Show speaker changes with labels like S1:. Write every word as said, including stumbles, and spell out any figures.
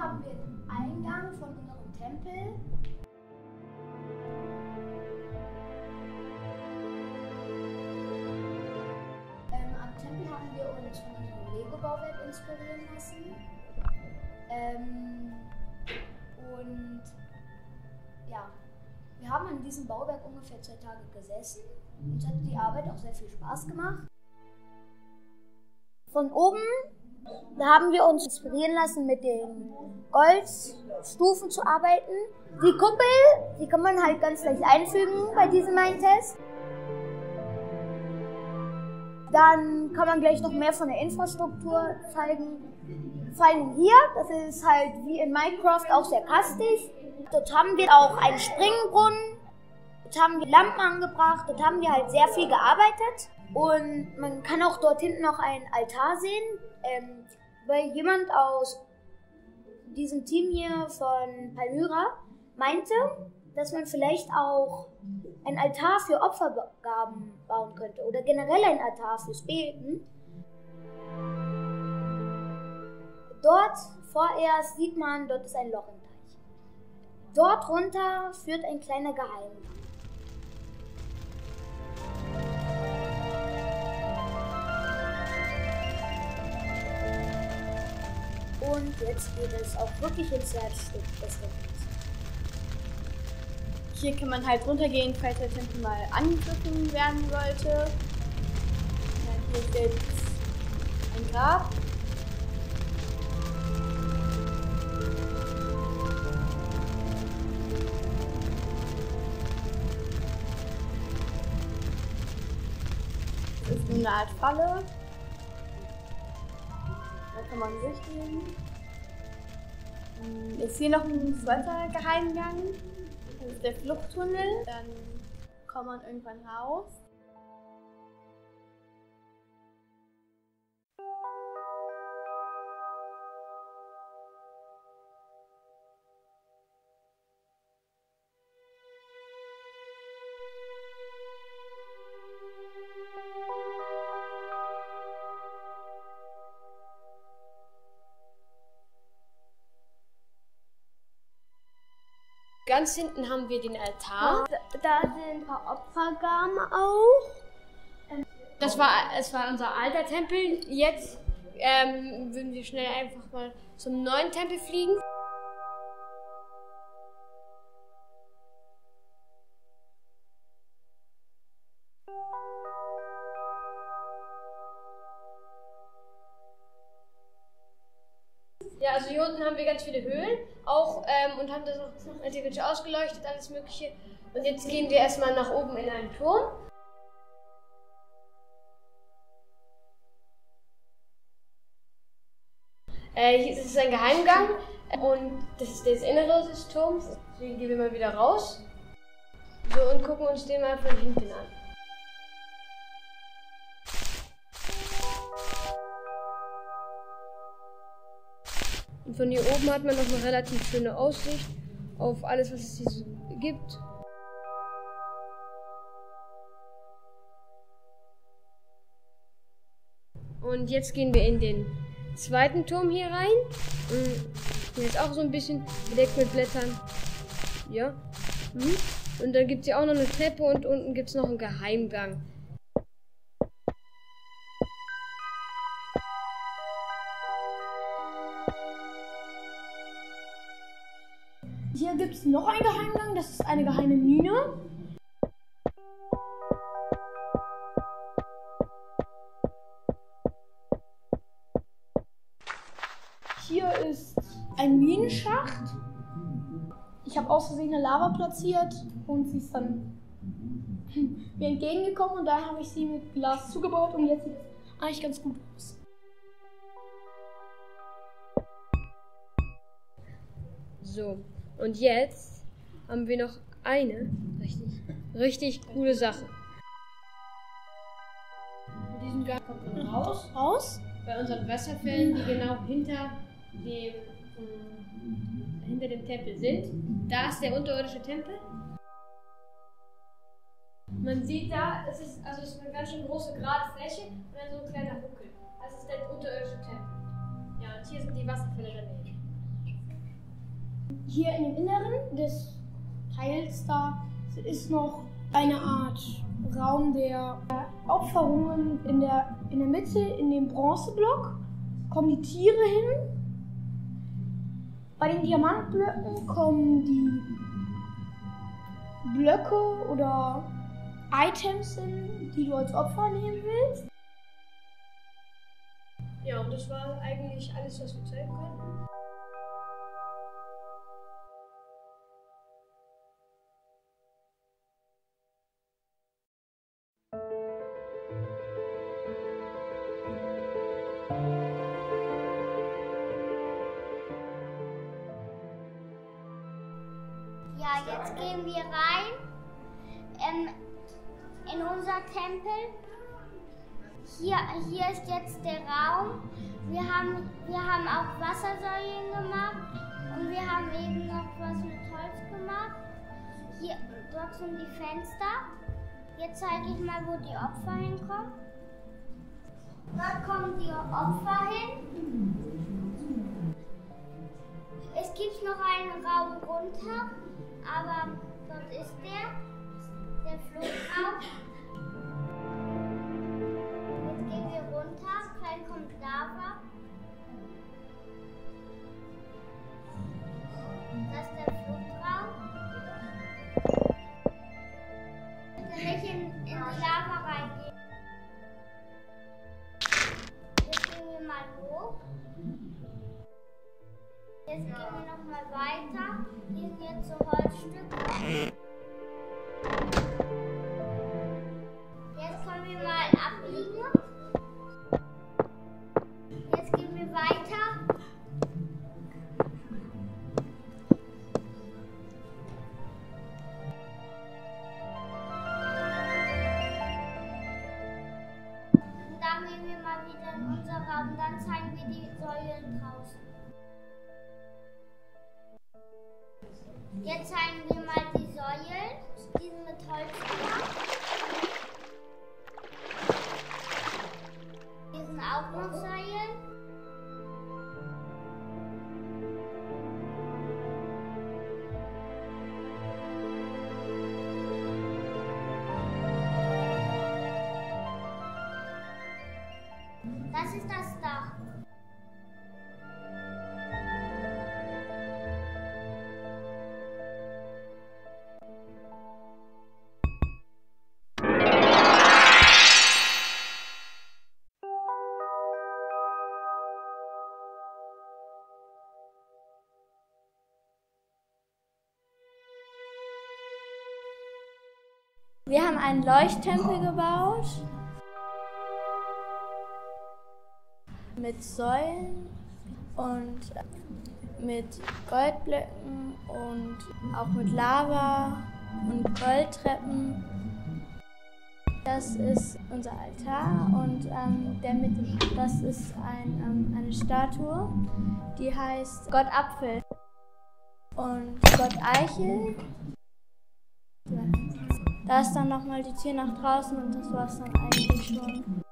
S1: haben wir den Eingang von unserem Tempel. Ähm, am Tempel haben wir uns von unserem Lego-Bauwerk inspirieren lassen. Ähm, und ja, wir haben an diesem Bauwerk ungefähr zwei Tage gesessen. Uns hat die Arbeit auch sehr viel Spaß gemacht. Von oben, da haben wir uns inspirieren lassen, mit den Goldstufen zu arbeiten. Die Kuppel, die kann man halt ganz leicht einfügen bei diesem Mindtest. Dann kann man gleich noch mehr von der Infrastruktur zeigen. Vor allem hier, das ist halt wie in Minecraft auch sehr kastig. Dort haben wir auch einen Springbrunnen, dort haben wir Lampen angebracht, dort haben wir halt sehr viel gearbeitet. Und man kann auch dort hinten noch einen Altar sehen, ähm, weil jemand aus diesem Team hier von Palmyra meinte, dass man vielleicht auch einen Altar für Opfergaben bauen könnte oder generell einen Altar fürs Beten. Dort vorerst sieht man, dort ist ein Loch im Teich. Dort runter führt ein kleiner Geheimgang. Und jetzt geht es auch wirklich ins Herzstück des Tempels.
S2: Hier kann man halt runtergehen, falls der Tempel mal angegriffen werden sollte. Ja, hier ist jetzt ein Grab. Das ist nur eine Art Falle. Da kann man durchgehen. Ist hier noch ein zweiter Geheimgang. Das ist der Fluchttunnel. Dann kommt man irgendwann raus.
S3: Ganz hinten haben wir den Altar.
S1: Da, da sind ein paar Opfergaben auch.
S3: Das war, es war unser alter Tempel. Jetzt ähm, würden wir schnell einfach mal zum neuen Tempel fliegen. Ja, also hier unten haben wir ganz viele Höhlen auch ähm, und haben das auch theoretisch ausgeleuchtet, alles Mögliche. Und jetzt gehen wir erstmal nach oben in einen Turm. Äh, hier ist es ein Geheimgang und das ist das Innere des Turms. Deswegen gehen wir mal wieder raus. So, und gucken uns den mal von hinten an. Und von hier oben hat man noch eine relativ schöne Aussicht auf alles, was es hier so gibt. Und jetzt gehen wir in den zweiten Turm hier rein. Der ist auch so ein bisschen bedeckt mit Blättern. Ja. Und dann gibt es hier auch noch eine Treppe und unten gibt es noch einen Geheimgang.
S2: Hier gibt es noch einen Geheimgang, das ist eine geheime Mine. Hier ist ein Minenschacht. Ich habe aus Versehen eine Lava platziert und sie ist dann mir entgegengekommen und dann habe ich sie mit Glas zugebaut und jetzt sieht es eigentlich ganz gut aus.
S3: So. Und jetzt haben wir noch eine richtig, richtig coole Sache. Mit diesem Gang kommt man raus,
S2: Raus?
S3: bei unseren Wasserfällen, die genau hinter dem, äh, hinter dem Tempel sind. Da ist der unterirdische Tempel. Man sieht da, es ist, also es ist eine ganz schön große gerade Fläche und dann so ein kleiner Huckel. Das ist der unterirdische Tempel. Ja, und hier sind die Wasserfälle daneben.
S2: Hier in dem Inneren des Teils da ist noch eine Art Raum der Opferungen. In der, in der Mitte, in dem Bronzeblock, kommen die Tiere hin. Bei den Diamantblöcken kommen die Blöcke oder Items hin, die du als Opfer nehmen willst.
S3: Ja, und das war eigentlich alles, was wir zeigen konnten.
S1: Ja, jetzt gehen wir rein ähm, in unser Tempel. Hier, hier ist jetzt der Raum. Wir haben, wir haben auch Wassersäulen gemacht und wir haben eben noch was mit Holz gemacht. Hier, dort sind die Fenster. Jetzt zeige ich mal, wo die Opfer hinkommen. Dort kommen die Opfer hin. Es gibt noch einen Raum runter, aber dort ist der, der Flussraum. Jetzt gehen wir runter, gleich kommt Lava. Das ist der Fluchtraum. Bitte nicht in, in die Lava reingehen. Jetzt gehen wir mal hoch. Jetzt gehen wir noch mal weiter. Hier sind jetzt so Holzstücke. Jetzt können wir mal abbiegen. Jetzt gehen wir weiter. Und dann gehen wir mal wieder in unser Raum. Dann zeigen wir die Säulen draußen. Jetzt zeigen wir mal die Säulen, die sind mit Holz gemacht. Hier sind auch noch Säulen. Das ist das Dach.
S4: Wir haben einen Leuchttempel gebaut mit Säulen und mit Goldblöcken und auch mit Lava und Goldtreppen. Das ist unser Altar und ähm, der mit, das ist ein, ähm, eine Statue, die heißt Gott Apfel und Gott Eichel. Da ist dann nochmal die Tür nach draußen und das war es dann eigentlich schon.